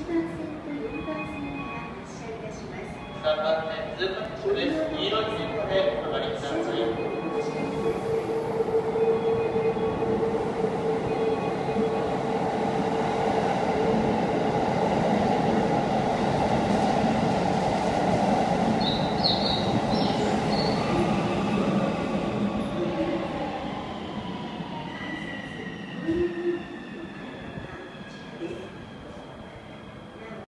3番線通過口です。黄色い線までお上がりください。